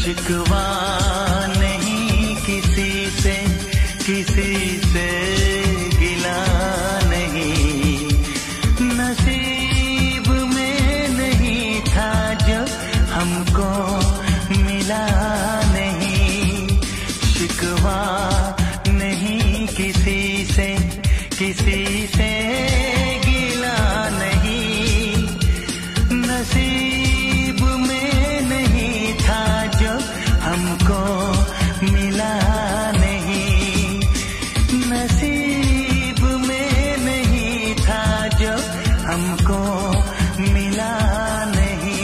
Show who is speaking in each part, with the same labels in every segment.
Speaker 1: शिकवा नहीं किसी से, किसी से गिला नहीं, नसीब में नहीं था जो हमको मिला नहीं। शिकवा नहीं किसी से, किसी से गिला नहीं, नसीब में नहीं था जो हमको मिला नहीं, नसीब में नहीं था जो हमको मिला नहीं।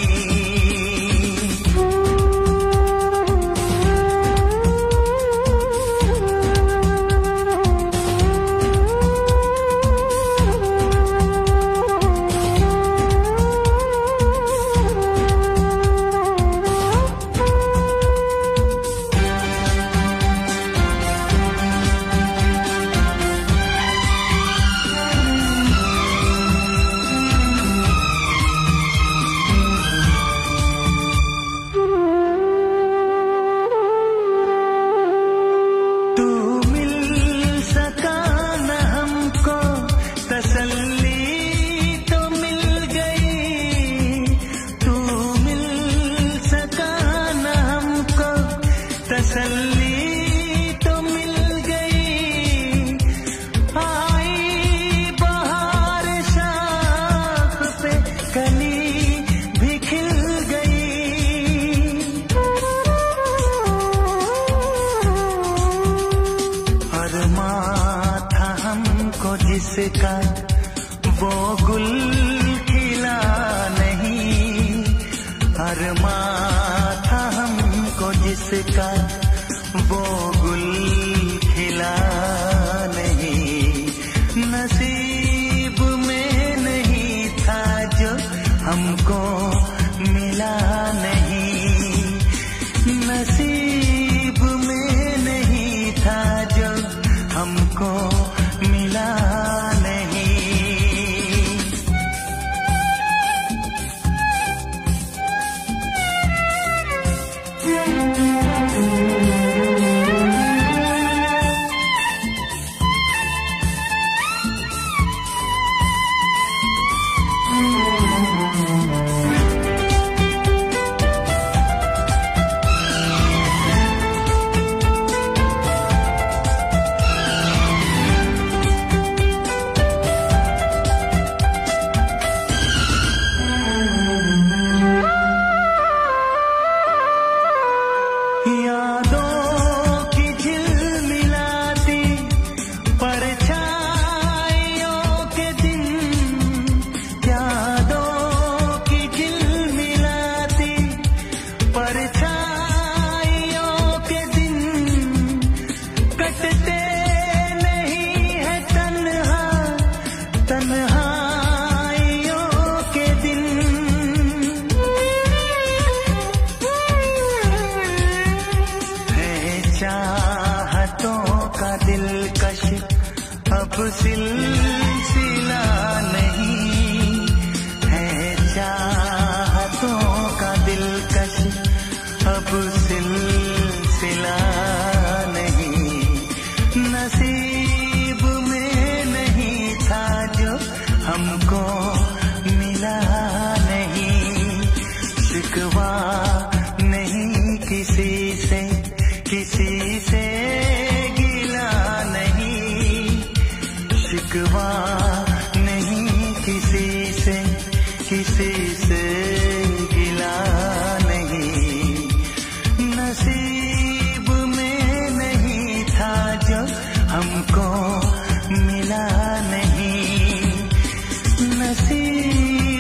Speaker 1: तसल्ली तो मिल गई, आई बहार शाख पे कली भी खिल गई। अरमां था हमको जिसका वो गुल खिला नहीं, अरमां था हमको जिसका वो गुल खिला नहीं, नसीब में नहीं था जो हमको मिला नहीं, नसीब में नहीं था जो हमको मिला नहीं। यादों की झिलमिलाती परछाइयों के दिन, यादों की झिलमिलाती परछाइयों के दिन, कटते नहीं है तन्हा तन्हाइयों के दिन। चाहतों का दिलकश अब सिलसिला नहीं है, चाहतों का दिलकश अब सिलसिला नहीं, नसीब में नहीं था जो हमको मिला नहीं। शिकवा नहीं किसी से, किसी से गिला नहीं, शिकवा नहीं किसी से, किसी से गिला नहीं, नसीब में नहीं था जो हमको मिला नहीं, नसीब